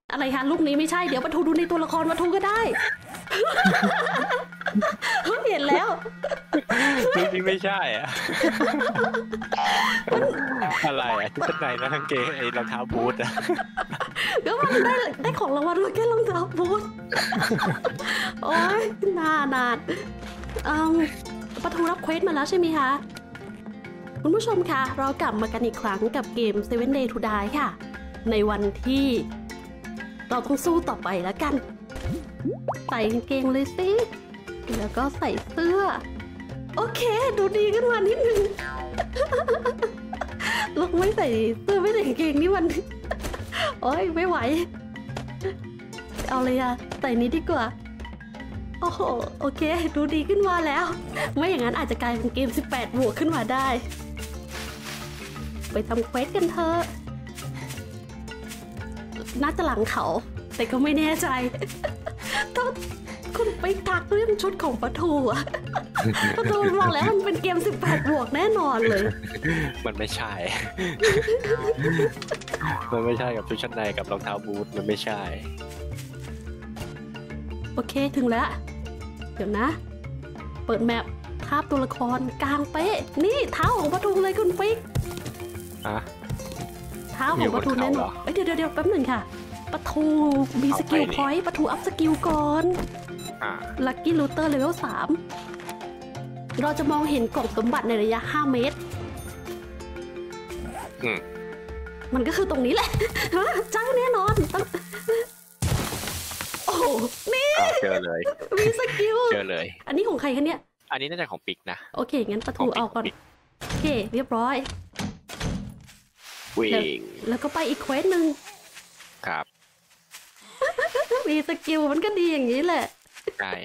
อะไรคะลูกนี้ไม่ใช่เดี๋ยวปะทูดูในตัวละครปะทูก็ได้ เห็นแล้วนี่ไม่ใช่อ่ะอะไรอ่ะชุดชั้นในนะกางเกงไอ้รองเท้าบูทอ่ะก็มันได้ของรางวัลมาแค่รองเท้าบูทโอ้ยนานปะทูรับเควสมาแล้วใช่ไหมคะคุณผู้ชมคะเรากลับมากันอีกครั้งกับเกม Seven Day to Die ค่ะในวันที่เราต้องสู้ต่อไปแล้วกันใส่กางเกงเลยสิแล้วก็ใส่เสื้อโอเคดูดีขึ้นมานิดนึงลูกไม่ใส่เสื้อไม่ใส่กางเกงนี่มันโอ้ยไม่ไหวเอาเลยอะใส่นี้ดีกว่าโอ้โหโอเคดูดีขึ้นมาแล้วไม่อย่างนั้นอาจจะกลายเป็นเกม18บวกขึ้นมาได้ไปทำเควสกันเถอะน่าจะหลังเขาแต่ก็ไม่แน่ใจต้องคุณไปทักเรื่องชุดของปะทูอะปะทูบอกแล้วมันเป็นเกม18บวกแน่นอนเลยมันไม่ใช่ มันไม่ใช่กับชุดชั้นในกับรองเท้าบูทมันไม่ใช่โอเคถึงแล้วเดี๋ยวนะเปิดแมปภาพตัวละครกลางเป๊ะนี่เท้าของปะทูเลยคุณปิ๊กเท้าของปะทูแน่นอนเดี๋ยวแป๊บหนึ่งค่ะปะทูมีสกิลพอยต์ปะทูอัพสกิลก่อนลัคกี้ลูเตอร์เลเวล3เราจะมองเห็นกล่องสมบัติในระยะ5 เมตรมันก็คือตรงนี้แหละจ้างแน่นอนโอ้โหนี่เจอเลยมีสกิลเจอเลยอันนี้ของใครคะเนี่ยอันนี้น่าจะของปิกนะโอเคงั้นปะทูเอาก่อนโอเคเรียบร้อยวิ่งแล้วก็ไปอีกเควสหนึ่งครับมีสกิลมันก็ดีอย่างนี้แหละใช่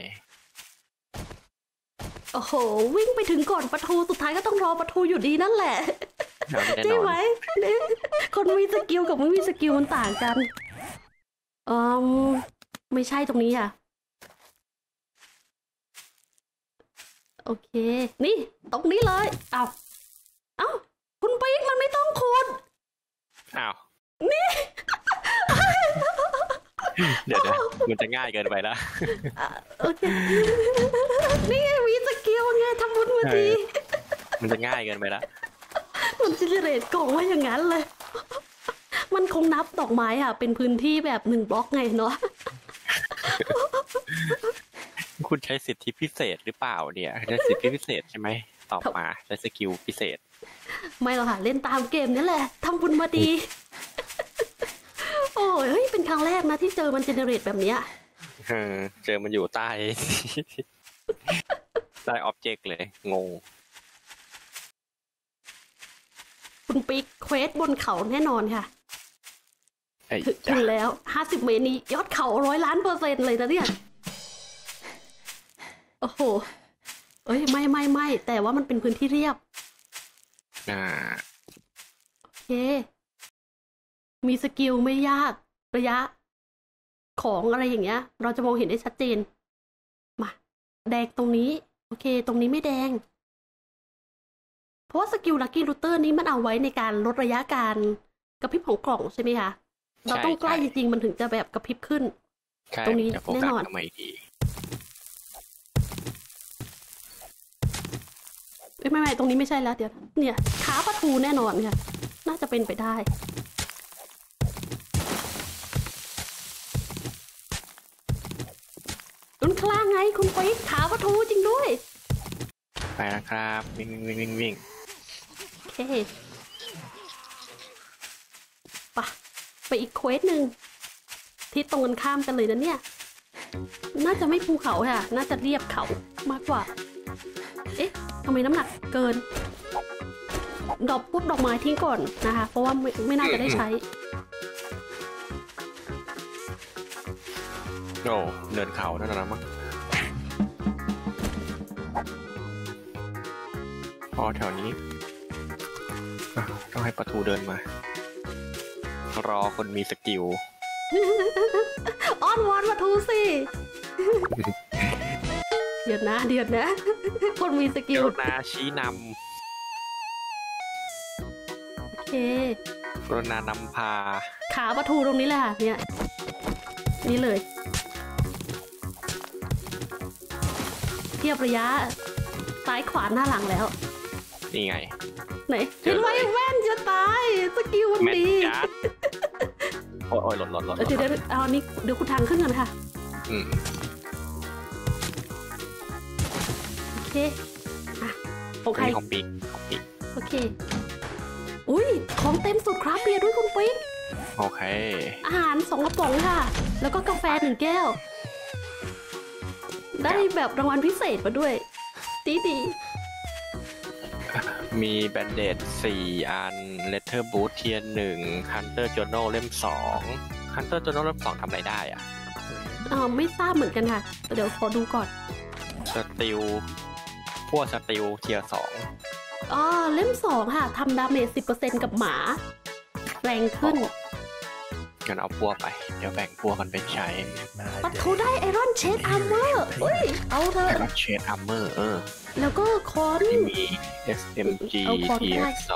โอ้โหวิ่งไปถึงก่อนปะทูสุดท้ายก็ต้องรอปะทูอยู่ดีนั่นแหละใช่ไหมคนมีสกิลกับไม่มีสกิลมันต่างกันไม่ใช่ตรงนี้อ่ะโอเคนี่ตรงนี้เลยเอ้าคุณปิ๊กมันไม่ต้องขุดนี่เดี๋ยวนะมันจะง่ายเกินไปแล้วโอเคนี่ไงมีสกิลไงทำบุญมาทีมันจะง่ายเกินไปแล้วมันจิเรตกล่องว่าอย่างนั้นเลยมันคงนับดอกไม้อ่ะเป็นพื้นที่แบบ1 บล็อกไงเนาะคุณใช้สิทธิพิเศษหรือเปล่าเนี่ยใช้สิทธิพิเศษใช่ไหมตอบมาใช้สกิลพิเศษไม่หรอกค่ะเล่นตามเกมนี่แหละทำบุญมาดีโอ้ยเฮ้ยเป็นครั้งแรกนะที่เจอมันเจเนเรตแบบนี้เจอมันอยู่ใต้ออบเจกต์เลยงงคุณปิ๊กเควสบนเขาแน่นอนค่ะถึงแล้ว50 เมตรนี้ยอดเขา100,000,000%เลยนะเนี่ยโอ้โหเอ้ยไม่แต่ว่ามันเป็นพื้นที่เรียบโอเคมีสกิลไม่ยากระยะของอะไรอย่างเงี้ยเราจะมองเห็นได้ชัดเจนมาแดงตรงนี้โอเคตรงนี้ไม่แดงเพราะว่าสกิลลัคกี้ลูเตอร์นี้มันเอาไว้ในการลดระยะการกระพริบของกล่องใช่ไหมคะเราต้องใกล้จริงๆมันถึงจะแบบกระพริบขึ้นตรงนี้แน่นอนไม่ตรงนี้ไม่ใช่แล้วเดี๋ยวเนี่ยขาปะทูแน่นอนค่ะน่าจะเป็นไปได้ต้นข้างล่างไงคุณปิ๊กขาปะทูจริงด้วยไปแล้วครับวิ่งโอเคไปอีกเควสหนึ่งที่ตรงกันข้ามกันเลยนะเนี่ยน่าจะไม่ภูเขาค่ะน่าจะเรียบเขามากกว่าเอ๊ะทำไมน้ำหนักเกินดอกปุ๊บดอกไม้ทิ้งก่อนนะคะเพราะว่าไม่น่าจะได้ใช้โอ้เดินเขานั่นนะมั้งพอแถวนี้ต้องให้ปะทูเดินมารอคนมีสกิลอ้อนวอนปะทูสิเดี๋ยวนะคนมีสกิลนาชี้นำโอเคกรุณานำพาขาประตูตรงนี้แหละค่ะเนี่ยนี่เลยเทียบระยะซ้ายขวาหน้าหลังแล้วนี่ไงไหนเห็นไหมแว่นจะตายสกิลมันแม่นดีจัดโอ้ยหล่นเดี๋ยวเอาอันนี้เดี๋ยวคุณทางขึ้นกันค่ะอืมโอเคอ่ะของใครนี่ของปีกโอเคอุ้ยของเต็มสุดครับเบียร์ด้วยคุณปิ๊กโอเคอาหาร2 กระป๋องค่ะ แล้วก็กาแฟ1 แก้ว ได้แบบรางวัลพิเศษมาด้วยดีมีแบนเดด4 อันเลเทอร์บูทเทียน1ฮันเตอร์จ o โนเล่ม2ฮันเตอร์จ o โนเล่ม2ทำอะไรได้อ่ะไม่ทราบเหมือนกันค่ะแต่เดี๋ยวขอดูก่อนสติลพวกสติลเทียร์2 เล่ม2ค่ะทำดาเมจ 10% กับหมาแรงขึ้นกันเอาพวกไป เดี๋ยวแบ่งพวกกันไปใช้ปัดเขาได้ไอรอนเชดอาร์เมอร์เอาเถอะแต่ว่าเชดอัมเมอร์แล้วก็คอนที่มี SMG เอาคอนได้ TX2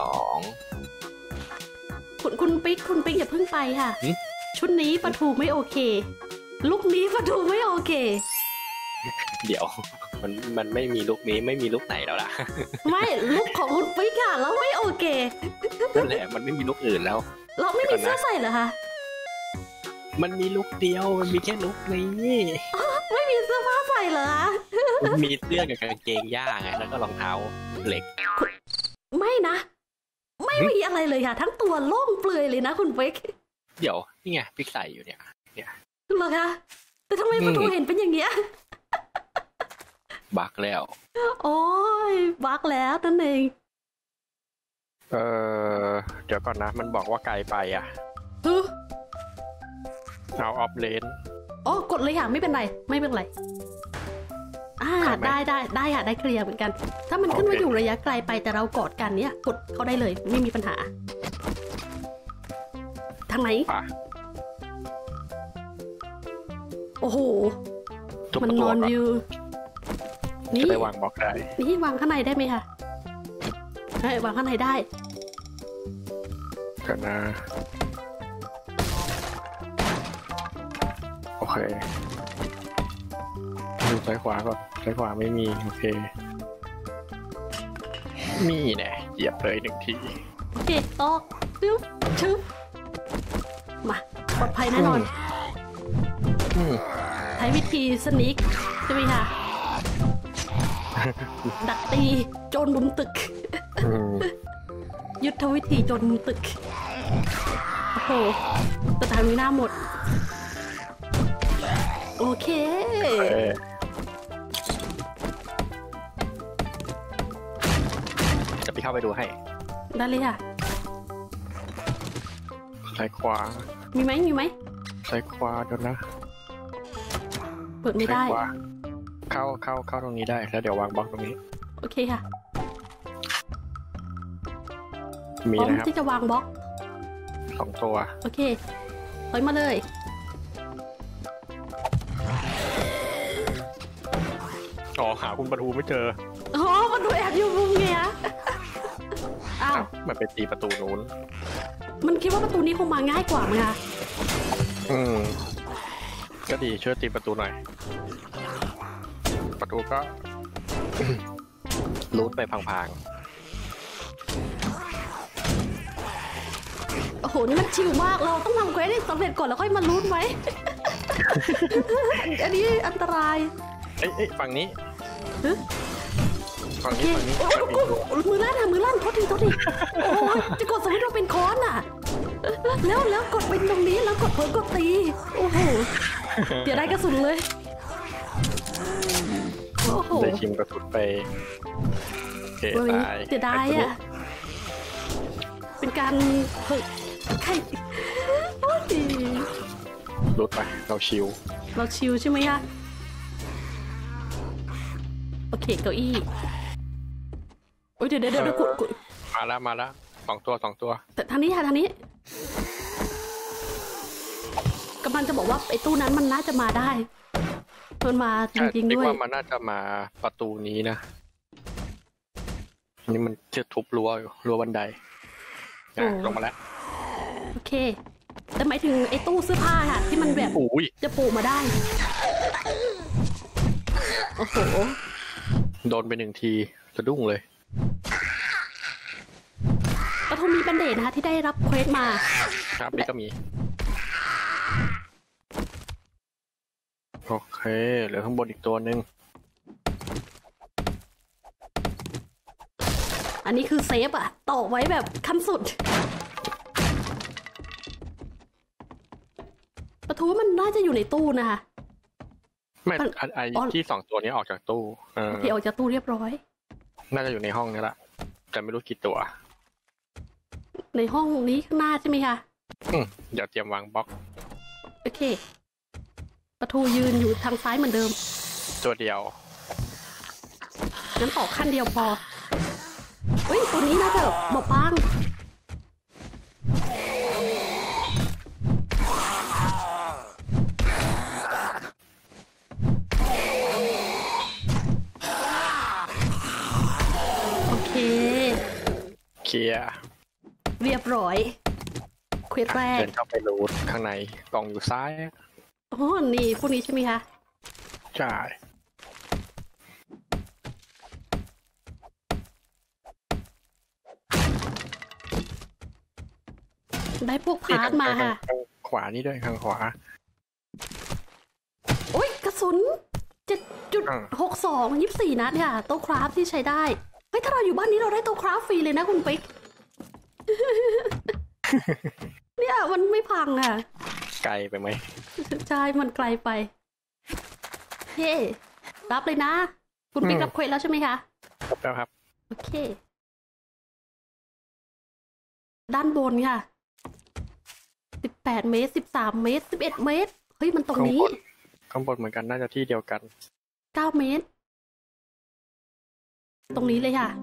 คุณปิ๊กอย่าเพิ่งไปค่ะหึชุดนี้ประทูไม่โอเค ลุกนี้ประทูไม่โอเคเดี๋ยว มันไม่มีลุกนี้ไม่มีลุกไหนแล้วล่ะไม่ลุกของคุณปิ๊กค่ะแล้วไม่โอเคนั่นแหละมันไม่มีลุกอื่นแล้วเราไม่มีเสื้อใส่เหรอคะมันมีลุกเดียวมันมีแค่ลุกนี้ไม่มีเสื้อผ้าใส่เหรอคะมันมีเสื้อกับกางเกงย่างไงแล้วก็รองเท้าเหล็กไม่นะ ไม่มีอะไรเลยค่ะ ทั้งตัวโล่งเปลือยเลยนะคุณปิ๊กเดี๋ยวนี่ไงพิกใส่อยู่เนี่ยเหรอคะแต่ทำไมประทูเห็นเป็นอย่างเงี้ยบักแล้วโอ้ยบักแล้วนั่นเองเดี๋ยวก่อนนะ มันบอกว่าไกลไปอ่ะฮึเอาออฟเลนอ๋อกดเลยค่ะไม่เป็นไรไม่เป็นไรได้ค่ะได้เคลียร์เหมือนกัน ถ้ามันขึ้นมาอยู่ระยะไกลไปแต่เรากอดกันเนี่ยกดเขาได้เลยไม่มีปัญหาทางไหนป่ะโอ้โหทุกมันตันวอนก่อนอยู่จะนี่ไปวางบล็อกได้นี่วางข้างในได้ไหมคะวางข้างในได้กันนะโอเคดูซ้ายขวาก่อนซ้ายขวาไม่มีโอเคมีแน่เหยียบเลย1 ทีโอเคตอกชึบมาปลอดภัยแน่นอน ใช้วิธีสนิกใช่ไหมคะ ดักตีโจรมุมตึก ยุทธวิธีโจรมุมตึก โอ้โหสถานีหน้าหมด โอเคจะไปเข้าไปดูให้ได้เลยค่ะซ้ายขวามีไหมซ้ายขวาเดี๋ยวนะเปิดไม่ซ้าได้ยขวาเข้าตรงนี้ได้แล้วเดี๋ยววางบล็อกตรงนี้โอเคค่ะมีพร้อมนะครับที่จะวางบล็อก 2 ตัวโอเคถอยมาเลยอ๋อหาคุณประตูไม่เจออ๋อมันดูแอบอยู่มุมเงี้ยอ้าวมันไปตีประตูนู้นมันคิดว่าประตูนี้คงมาง่ายกว่าไหมคะก็ดีช่วยตีประตูหน่อย ประตูก็ รูดไปพังโอ้โห นี่มันชิลมาก เราต้องทำเควสให้สำเร็จก่อนแล้วค่อยมาลุ้นไว้ อันนี้อันตรายเอ้ยฝั่งนี้ฮะฝั่งโอเคนี้โอ้มือลั่นค่ะมือลั่นโทษทีโอ้ยจะกดสวิตช์เราเป็นค้อนอ่ะ แล้วกดเป็นตรงนี้แล้วกดเผลอกดตี โอ้โห เดี๋ยวได้กระสุนเลย โอ้โหได้ชิมกระสุนไปโอเคเฮ้ยตายเสียดายอ่ะ เป็นการฝึกใครโอ้ยรูดไปเราชิวเราชิลใช่ไหมคะโอเคเก้าอี้โอ้ยเดี๋ยวกดมาแล้ว2 ตัวแต่ทางนี้ค่ะทางนี้กำลังจะบอกว่าไอ้ตู้นั้นมันน่าจะมาได้มันมาจริงๆด้วยว่ามันน่าจะมาประตูนี้นะนี่มันจะทุบรั้วบันไดลงมาแล้วโอเคแต่หมายถึงไอ้ตู้เสื้อผ้าค่ะที่มันแบบจะปูมาได้โอ้โหโดนไป1 ทีสะดุ้งเลยปฐมมีแบนเดจนะคะที่ได้รับเควสมาครับนี่ก็มีโอเคเหลือข้างบนอีกตัวหนึ่งอันนี้คือเซฟอะต่อไว้แบบขั้นสุดปฐมมันน่าจะอยู่ในตู้นะคะไม่ไอที่2 ตัวนี้ออกจากตู้โอเคออกจากตู้เรียบร้อยน่าจะอยู่ในห้องนี้แหละแต่ไม่รู้กี่ตัวในห้องนี้ข้างหน้าใช่ไหมคะเดี๋ยวเตรียมวางบล็อกโอเคประตูยืนอยู่ทางซ้ายเหมือนเดิมตัวเดียวงั้นออกขั้นเดียวพอเฮ้ยตัวนี้น่าจะหมดปังโอเคเคลียร์เรียบร้อยเควสแรกเดินเข้าไปรูทข้างในกล่องอยู่ซ้ายอ๋อนี่พวกนี้ใช่ไหมคะใช่ได้พวกพาร์ทมาค่ะขวานี่ด้วยทางขวาโอ้ยกระสุน 7.62 24 นัดค่ะโต๊ะคราฟที่ใช้ได้เฮ้ยถ้าเราอยู่บ้านนี้เราได้โต๊ะคราฟฟรีเลยนะคุณปิ๊กเนี่ยมันไม่พังอ่ะไกลไปไหมใช่มันไกลไปเฮ้รับเลยนะคุณปิ๊กรับเควสแล้วใช่ไหมคะรับแล้วครับโอเคด้านบนค่ะ18 เมตร13 เมตร11 เมตรเฮ้ยมันตรงนี้ข้างบนเหมือนกันน่าจะที่เดียวกัน 9 เมตรตรงนี้เลยค่ะ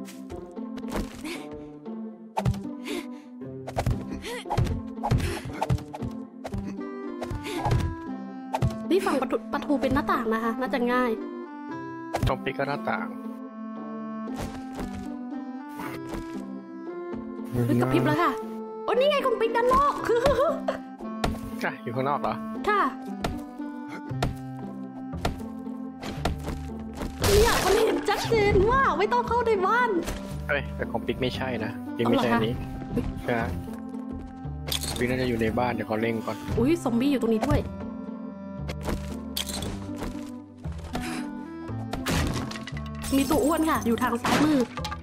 นี่ฝั่งประตูเป็นหน้าต่างนะคะน่าจะง่ายตรงปีกก็หน้าต่างกระพริบแล้วค่ะโอ้นี่ไงคุณปิ๊กด้านนอกค่ะอยู่ข้างนอกเหรอค่ะเนี่ยมันเห็นชัดเจนว่าไม่ต้องเข้าในบ้านเฮ้ยแต่ของปิ๊กไม่ใช่นะปิ๊กไม่ใช่อันนี้นะปิ๊กน่าจะอยู่ในบ้านเดี๋ยวเขาเร่งก่อนอุ้ยซอมบี้อยู่ตรงนี้ด้วยมีตัวอ้วนค่ะอยู่ทางซ้ายมือ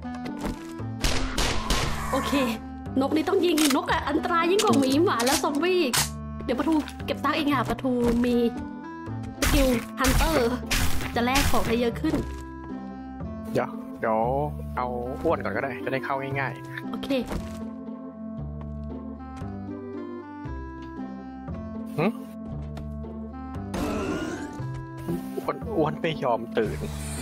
โอเคนกนี่ต้องยิงนกอะอันตรายยิ่งกว่าหมีหมาแล้วซอมบี้เดี๋ยวประตูเก็บซากเองค่ะประตูมีสกิลฮันเตอร์จะแลกของได้เยอะขึ้นเดี๋ยวเอาอ้วนก่อนก็ได้จะได้เข้าง่ายๆโอเคอ้วนไม่ยอมตื่น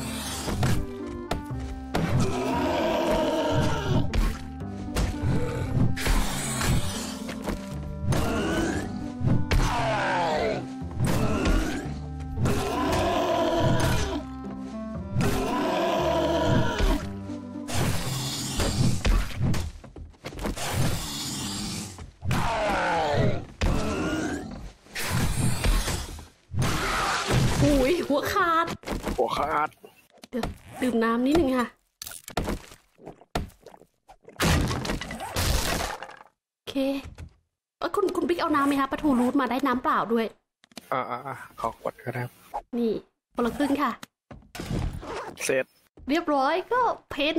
หัวขาดเดี๋ยวดื่มน้ำนิดนึงค่ะโอเคคุณปิ๊กเอาน้ำไหมคะประตูรูทมาได้น้ำเปล่าด้วยขอกดก็ได้นี่คนละครึ่งค่ะเสร็จเรียบร้อยก็เพน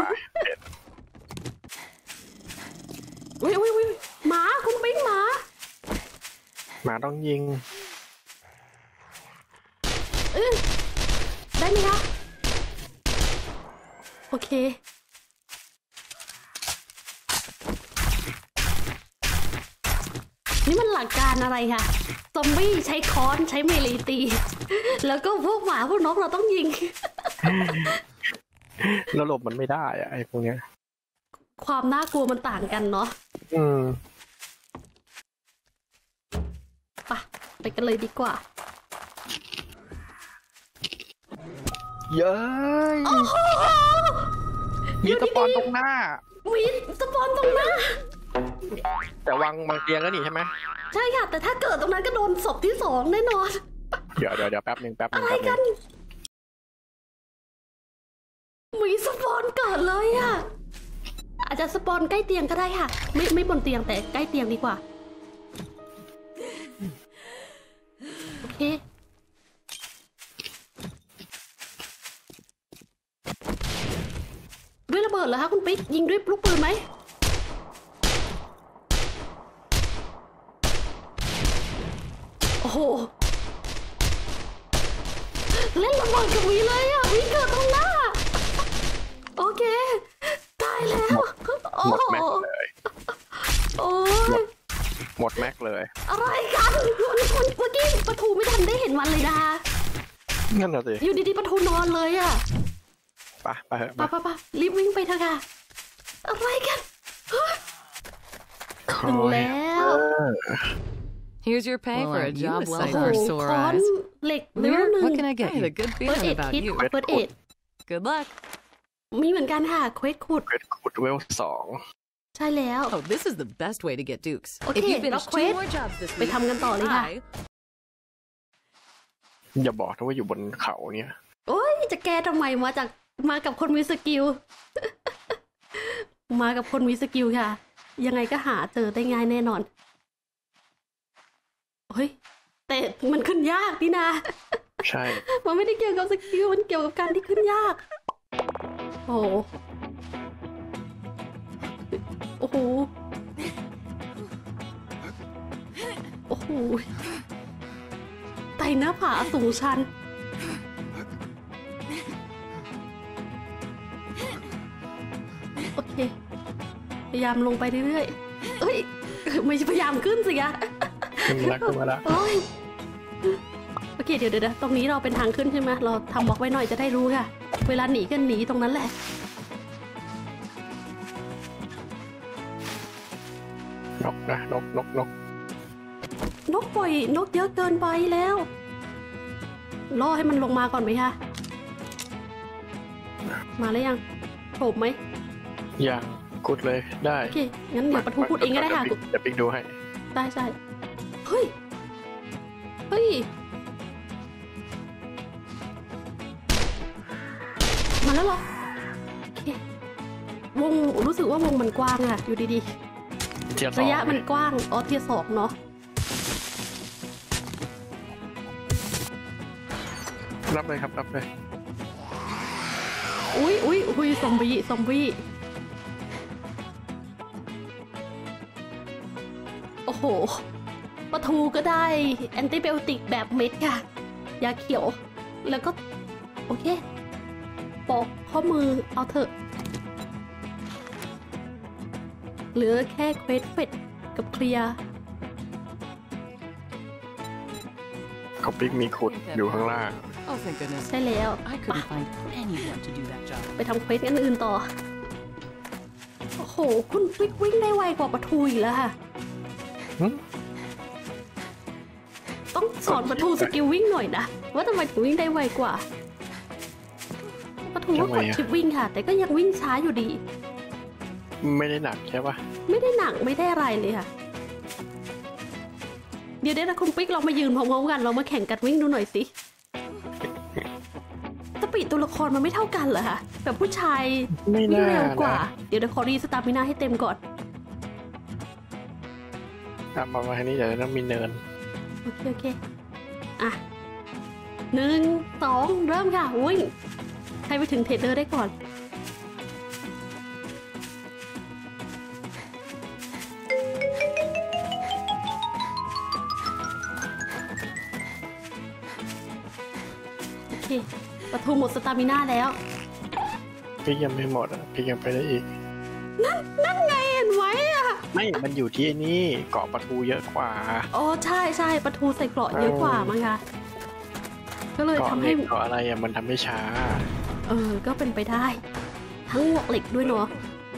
อุ้ยหมาคุณปิ๊กหมาต้องยิงได้ไหมคะโอเคนี่มันหลักการอะไรคะซอมบี้ใช้ค้อนใช้เมลีตีแล้วก็พวกหมาพวกนกเราต้องยิงแล้วหลบมันไม่ได้อะไอ้พวกเนี้ยความน่ากลัวมันต่างกันเนาะไปกันเลยดีกว่าเย้ยมีสปอนตรงหน้ามีสปอนตรงหน้าแต่วางเตียงแล้วนี่ใช่ไหมใช่ค่ะ แต่ถ้าเกิดตรงนั้นก็โดนศพที่สองแน่นอนเดี๋ยวแป๊บหนึ่งอะไรกันมีสปอนเกิดเลยอ่ะอาจจะสปอนใกล้เตียงก็ได้ค่ะ ไม่บนเตียงแต่ใกล้เตียงดีกว่าโอเคด้วยระเบิดเหรอคะคุณปิ๊กยิงด้วยลูกปืนไหมโอ้โหเล่นระเบิดกับวีเลยอ่ะวีเกิดตรงหน้าโอเคตายแล้วโอ้หมดโหแม็กเลยโอ้ยหมดแม็กเลยอะไรกันเมื่อกี้ปะทูไม่ทันได้เห็นมันเลยนะนั่นน่ะสิอยู่ดีๆปะทูนอนเลยอ่ะไปเถอะปะรีบวิ่งไปเถอะค่ะอะไรกันคถึงอยแล้ว Here's your pay for a aren't you job a well โอ้โห done. sight for sore ค้อน eyes? เหล็กเลเวล Here, หนึ่ง what can I I get had you? a good เฟิร์ส feeling เอ็ด about คิด you. เฟิร์สเอ็ด Good luck. มีเหมือนกันค่ะเควสขุดเวทขุดเวลสองใช่แล้ว Oh, this is the best way to get dukes. Okay, If you finish now quit. two more jobs this ไป week, ทำกันต่อเลยค่ะ I อย่าบอกนะว่าอยู่บนเขาเนี่ยโอ้ยจะแก้ทำไมมากับคนมีสกิล มากับคนมีสกิลค่ะ ยังไงก็หาเจอได้ง่ายแน่นอนเฮ้ยแต่มันขึ้นยากนี่นะใช่มันไม่ได้เกี่ยวกับสกิลมันเกี่ยวกับการที่ขึ้นยาก โอ้โหโอ้โหโอ้โหไต่หน้าผาสูงชันโอเคพยายามลงไปเรื่อยๆเอ้ยไม่ใช่พยายามขึ้นสิอะขึ้นมาแล้วโอ้ยโอเคเดี๋ยวตรงนี้เราเป็นทางขึ้นใช่ไหมเราทำบล็อกไว้หน่อยจะได้รู้ค่ะ เวลาหนีก็หนีตรงนั้นแหละนกนะนกนกปล่อยนกเยอะเกินไปแล้วรอให้มันลงมาก่อนไหมคะมาแล้วยังโผล่ไหมอย่างกุดเลยได้โอเคงั้นเดี๋ยวปะทูพูดเองก็ได้ค่ะเดี๋ยวปิ๊กดูให้ได้ใช่เฮ้ยเฮ้ยมาแล้วเหรอโอเควงรู้สึกว่าวงมันกว้างอะอยู่ดีเทียร์สๆองระยะมันกว้างอ๋อเทียร์สองเนาะรับเลยครับรับเลยอุ้ยซอมบี้โอ้โหปลาทูก็ได้แอนติไบโอติกแบบเม็ดค่ะยาเขียวแล้วก็โอเคปอกข้อมือเอาเถอะเหลือแค่เควสเฟดกับเคลียร์เขาปิ๊กมีขุดอยู่ข้างล่าง Oh, thank goodness. ใช่แล้ว I couldn't find anyone to do that job. ไปทำเควสอันอื่นต่อโอ้โหคุณฟิกวิ่งได้ไวกว่าปลาทูอีกแล้วค่ะหึต้องสอนปลาทูสกิลวิ่งหน่อยนะว่าทำไมถึงวิ่งได้ไวกว่าปลาทูก็กดชิปวิ่งค่ะ แต่ก็ยังวิ่งช้าอยู่ดีไม่ได้หนักใช่ปะไม่ได้หนักไม่ได้อะไรเลยค่ะ เดี๋ยวนะคุณปิ๊กเรามายืนพร้อมๆกันเรามาแข่งกันวิ่งดูหน่อยสิสปีดตัวละครมันไม่เท่ากันเหรอคะแบบผู้ชายไม่วิ่งน่าเร็วกว่านะเดี๋ยวขอรีสตาร์มิน่าให้เต็มก่อนมาทางนี้เดี๋ยวต้องมีเนินโอเคอ่ะ1 2เริ่มค่ะวิ่งให้ไปถึงเทรดเดอร์ได้ก่อนโอเคปะทูหมดสตามิน่าแล้วพี่ยังไม่หมดอ่ะพี่ยังไปได้อีกนั่นไงเห็นไว้อะไม่ มันอยู่ที่นี่เกาะปลาทูเยอะกว่าอ๋อใช่ปะทูใส่เกราะเยอะกว่ามั้งคะก็เลยเกาะทำเหให้ล็กเกาะอะไรอ่ะมันทำให้ช้าก็เป็นไปได้ ทั้งหมวกเหล็กด้วยเนาะ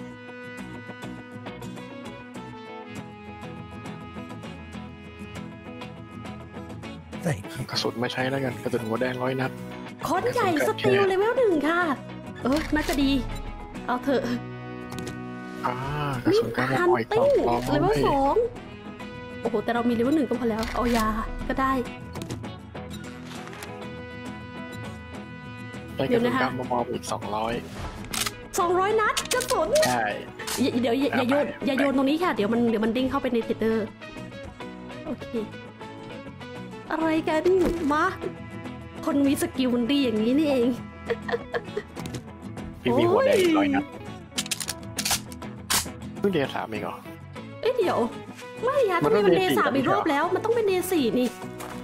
Thank you. กระสุนมาใช้แล้วกันกระสุนหัวแดง100 นัดค้อนใหญ่สตีลเลเวล 1ค่ะน่าจะดี เอาเถอะกระมีสุนก้าวฮันปล่อยติ้งต่อเลเวล2โอ้โหแต่เรามีเลเวล1ก็พอแล้วเอายาก็ได้ได้กระสุนก้าวมออีก 200 นัดกระสุนใช่เดี๋ยวอย่าโยนตรงนี้ค่ะเดี๋ยวมันดิ้งเข้าไปในเทเดอร์โอเคอะไรกันมาคนมีสกิลมันดีอย่างนี้นี่เองพี่มีหัวแดงอีก100 นัดเพิ่งเดย์3เองเหรอเอ้ยเดี๋ยวไม่ยะทำไมมันเดย์3อีกรอบแล้วมันต้องเป็นเดย์4นี่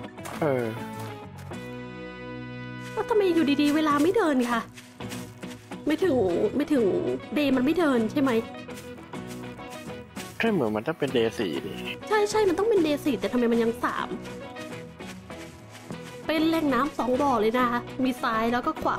แล้วทำไมอยู่ดีๆเวลาไม่เดินค่ะไม่ถึงเดย์มันไม่เดินใช่ไหมแค่เหมือนมันต้องเป็นเดย์4นี่ใช่มันต้องเป็นเดย์4แต่ทำไมมันยัง3เป็นแหล่งน้ำ2 บ่อเลยนะคะมีซ้ายแล้วก็ขวา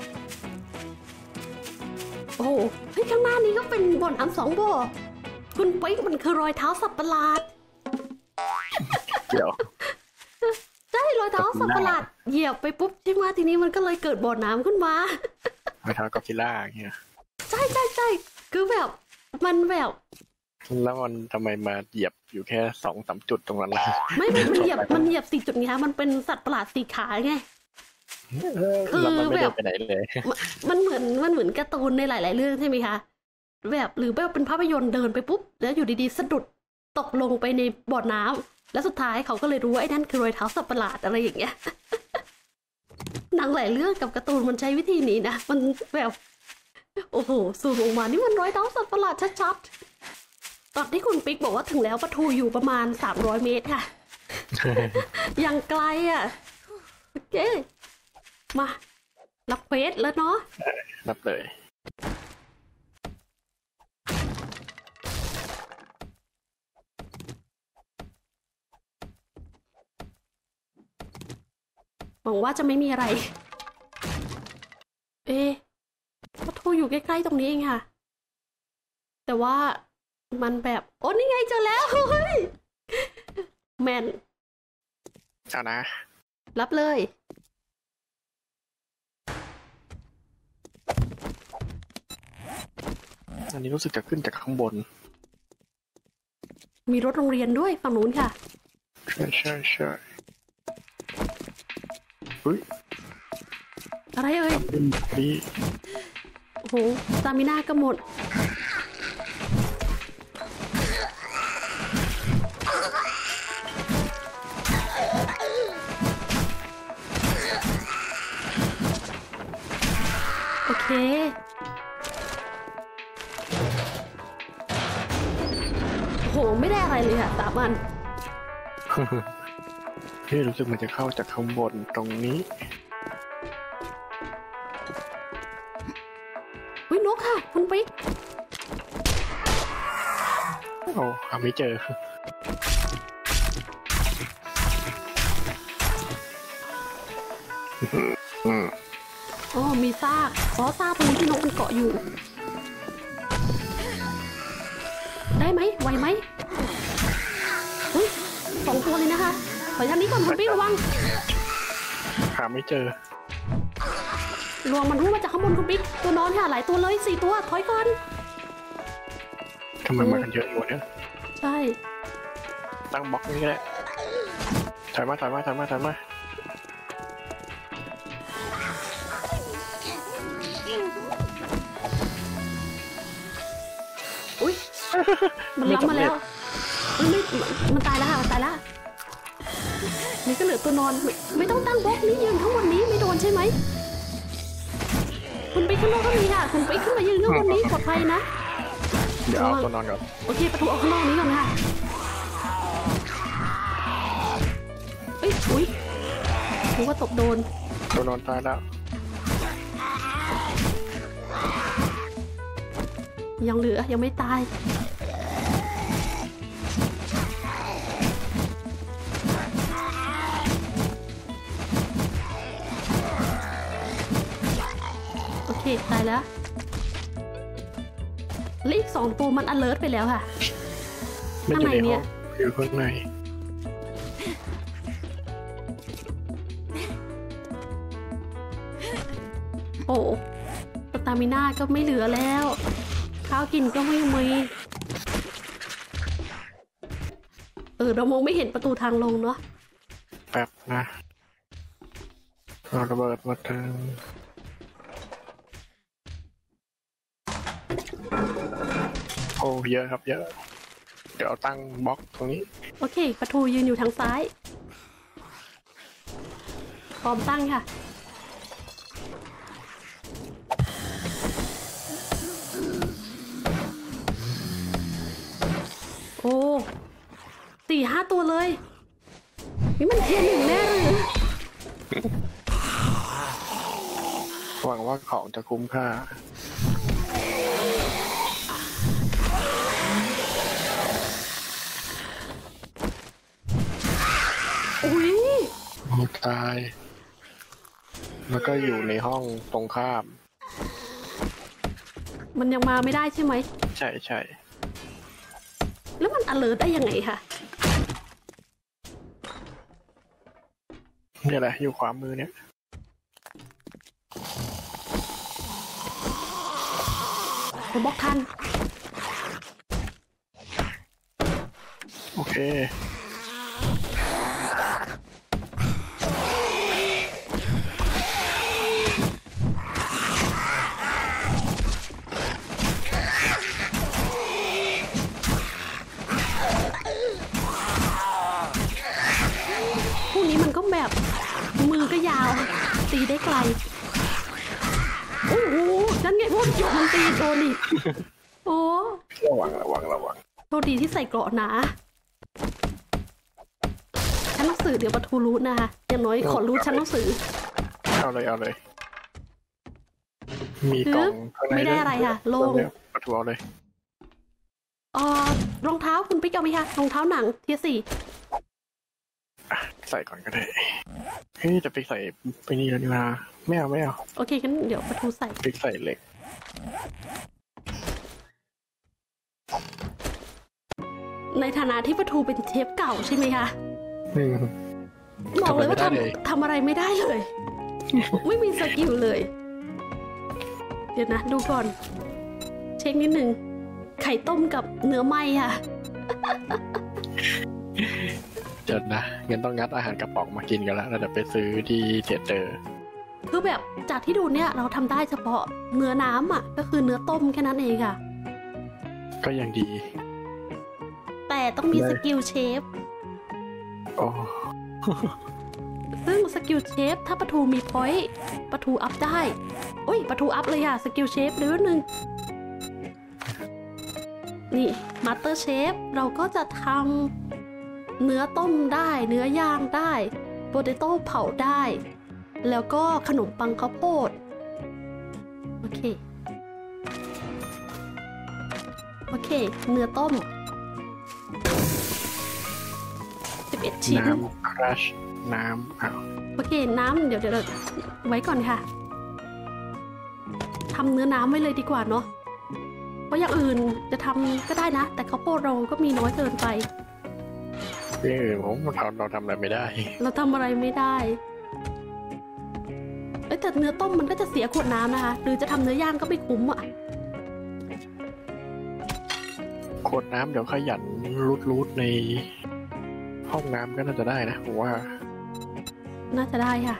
โอ้โหเฮ้ยข้างหน้านี้ก็เป็นบ่อน้ำ2 บ่อคุณปิ๊กมันคือรอยเท้าสัตว์ประหลาดเดี๋ยวใช่รอยเท้าสัตว์ประหลาดเหยียบไปปุ๊บใช่ไหมทีนี้มันก็เลยเกิดบ่อน้ำขึ้นมาไปทางกอซิล่าอย่างเงี้ยใช่คือแบบมันแบบแล้วมันทำไมมาเหยียบอยู่แค่2-3 จุดตรงนั้นล่ะไม่มันเหยียบ4 จุดไงคะมันเป็นสัตว์ประหลาด4 ขาไงแล้วมันไม่ได้ไปไหนเลยมันเหมือนการ์ตูนในหลายๆเรื่องใช่ไหมคะแบบหรือแบบเป็นภาพยนตร์เดินไปปุ๊บแล้วอยู่ดีๆสะดุดตกลงไปในบ่อน้ำแล้วสุดท้ายเขาก็เลยรู้ว่าไอ้นั่นคือรอยเท้าสัตว์ประหลาดอะไรอย่างเงี้ย หนังหลายเรื่องกับการ์ตูนมันใช้วิธีนี้นะมันแบบโอ้โหสูงลงมานี่มันรอยเท้าสัตว์ประหลาดชัดๆตอนที่คุณปิ๊กบอกว่าถึงแล้วปะทูอยู่ประมาณ300 เมตรค่ะ ยังไกลอ่ะโอเคมารับเควสแล้วเนาะรับเลยหวังว่าจะไม่มีอะไร ปะทูอยู่ใกล้ๆตรงนี้เองค่ะ แต่ว่ามันแบบโอ้นี่ไงเจอแล้วเฮ้ยแมนเอานะรับเลยอันนี้รู้สึกจะขึ้นจากข้างบนมีรถโรงเรียนด้วยฝั่งนู้นค่ะใช่เฮ้ยอะไรเอ่ยนี่โอ้โหสตามิน่าก็หมดโอเคโหไม่ได้อะไรเลยค่ะ3 อันพี่รู้สึกมันจะเข้าจากข้างบนตรงนี้วินกค่ะคุณปิ๊กโอ้หาไม่เจออ๋อมีซากซากตรงนี้ที่นกมันเกาะอยู่ ได้ไหมไหวไหมเฮ้ย2 ตัวเลยนะคะขอยันนี้ก่อนคุณปิ๊กระวังหาไม่เจอรวงมันพุ่งมาจากข้างบนคุณปิ๊กตัวนอนค่ะหลายตัวเลย4 ตัวถอยก่อนทำไมมากันเยอะอยู่เนี่ยใช่ตั้งบล็อกนี่ก็ได้ถอยมาอุ้ยมันล้ำมาแล้วไม่มันตายแล้วค่ะมันตายแล้วนี่ก็เหลือตัวนอนไม่ต้องตั้งบล็อกนี้ยืนข้างบนนี้ไม่โดนใช่ไหมคุณปิ๊กข้างนอกก็มีค่ะคุณปิ๊กขึ้นมายืนข้างบนนี้ปลอดภัยนะเดี๋ยวเอาตัวนอนก่อนโอเคประตูออกข้างนอกนี้ก่อนค่ะเอ้ยอุ้ยนึกว่าตกโดนตัวนอนตายแล้วยังเหลือยังไม่ตายโอเคตายแล้วและอีก2 ตัวมัน alert ไปแล้วค่ะไม่อยู่ในห้องอยู่ข้างในโอ้สตามิน่าก็ไม่เหลือแล้ว ขาข้าวกินก็ไม่มีเรามองไม่เห็นประตูทางลงเนาะแป๊บนะเอาระเบิดมาเติมโอ้เยอะครับเยอะเดี๋ยวตั้งบล็อกตรงนี้โอเคประตูยืนอยู่ทางซ้ายพร้อมตั้งค่ะโอ้4-5 ตัวเลยนี่มันเทียนหนึ่งแน่เลยหวังว่าของจะคุ้มค่าอุ้ยตายแล้วก็อยู่ในห้องตรงข้ามมันยังมาไม่ได้ใช่ไหมใช่ใช่แล้วมัน alert ได้ยังไงคะนี่แหละอยู่ขวามือเนี่ยผมบอกทันโอเคพวกนี้มันก็แบบมือก็ยาวตีได้ไกลโอ้โหนั่นไงพวกหยกมันตีโดนอีกโอ้ระวังโทษดีที่ใส่เกราะหนาชั้นหนังสือเดี๋ยวประตูรูทนะคะอย่างน้อยขอรูทชั้นหนังสือเอาเลยมีกล่องไม่ได้อะไรค่ะโล่งประตูเอาเลยรองเท้าคุณปิ๊กเอาไหมคะรองเท้าหนังเทียร์ 4 ใส่ก่อนก็ได้เฮ้ยจะไปใส่ไปนี่แล้วนี่มาไม่เอาโอเคงั้นเดี๋ยวประตูใส่ไปใส่เหล็กในฐานะที่ประตูเป็นเทปเก่าใช่ไหมคะบอกเลยว่าทำอะไรไม่ได้เลยไม่มีสกิลเลยเดี๋ยวนะดูก่อนเช็คนิดนึงไข่ต้มกับเนื้อไหม้ค่ะเดี๋ยวนะงั้นต้องงัดอาหารกระป๋องมากินกันแล้วเราจะไปซื้อที่เทเตอร์คือแบบจากที่ดูเนี่ยเราทำได้เฉพาะเนื้อน้ำอ่ะก็คือเนื้อต้มแค่นั้นเองค่ะก็ยังดีแต่ต้องมีสกิลเชฟโอ้ซึ่งสกิลเชฟถ้าประตูมีพอยต์ประตูอัพได้โอ้ยประตูอัพเลยค่ะสกิลเชฟเลเวล 1นี่มาสเตอร์เชฟเราก็จะทำเนื้อต้มได้เนื้อย่างได้โปเตโต้เผาได้แล้วก็ขนมปังข้าวโพดโอเคเนื้อต้ม11 ชิ้นน้ำครัชน้ำโอเคน้ำเดี๋ยวไว้ก่อนค่ะทำเนื้อน้ำไว้เลยดีกว่าเนาะเพราะอย่างอื่นจะทำก็ได้นะแต่ข้าวโพดเราก็มีน้อยเกินไปเราทำอะไรไม่ได้เราทำอะไรไม่ได้แต่เนื้อต้มมันก็จะเสียขวดน้ำนะคะหรือจะทำเนื้อย่างก็ไม่คุ้มอ่ะขวดน้ำเดี๋ยวขยันรูดในห้องน้ำก็น่าจะได้นะผมว่าน่าจะได้ค่ะ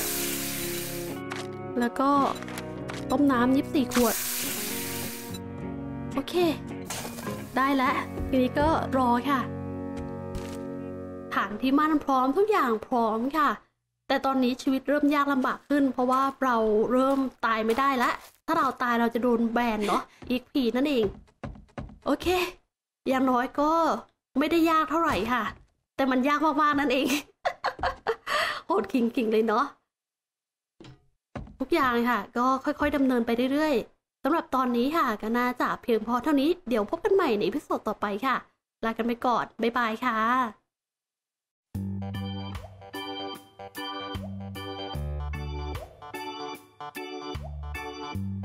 แล้วก็ต้มน้ำ24 ขวดโอเคได้แล้วทีนี้ก็รอค่ะฐานที่มั่นพร้อมทุกอย่างพร้อมค่ะแต่ตอนนี้ชีวิตเริ่มยากลำบากขึ้นเพราะว่าเราเริ่มตายไม่ได้แล้วถ้าเราตายเราจะโดนแบนเนาะ XP นั่นเองโอเคอย่างน้อยก็ไม่ได้ยากเท่าไหร่ค่ะแต่มันยากมากๆนั่นเอง โหดขิงเลยเนาะทุกอย่างค่ะก็ค่อยๆดำเนินไปเรื่อยๆสำหรับตอนนี้ค่ะก็น่าจะเพียงพอเท่านี้เดี๋ยวพบกันใหม่ในอีพิโซดต่อไปค่ะลากันไปก่อนบ๊ายบายค่ะ